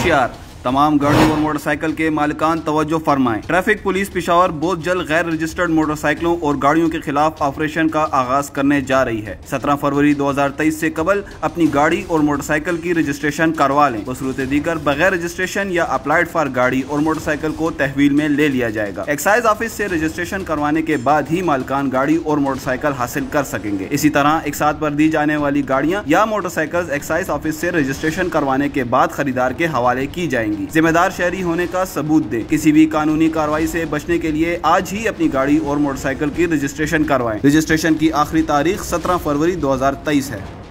होशियार, तमाम गाड़ियों और मोटरसाइकिल के मालिकान तवज्जो फरमाएं। ट्रैफिक पुलिस पेशावर बहुत जल्द गैर रजिस्टर्ड मोटरसाइकिलों और गाड़ियों के खिलाफ ऑपरेशन का आगाज करने जा रही है। 17 फरवरी 2023 से कबल अपनी गाड़ी और मोटरसाइकिल की रजिस्ट्रेशन करवा लें। बसूरत दीगर बगैर रजिस्ट्रेशन या अप्लाइड फॉर गाड़ी और मोटरसाइकिल को तहवील में ले लिया जाएगा। एक्साइज ऑफिस से रजिस्ट्रेशन करवाने के बाद ही मालिकान गाड़ी और मोटरसाइकिल हासिल कर सकेंगे। इसी तरह एक साथ पर दी जाने वाली गाड़ियाँ या मोटरसाइकिल एक्साइज ऑफिस से रजिस्ट्रेशन करवाने के बाद खरीदार के हवाले की जाएंगी। जिम्मेदार शहरी होने का सबूत दें। किसी भी कानूनी कार्रवाई से बचने के लिए आज ही अपनी गाड़ी और मोटरसाइकिल की रजिस्ट्रेशन करवाएं। रजिस्ट्रेशन की आखिरी तारीख 17 फरवरी 2023 है।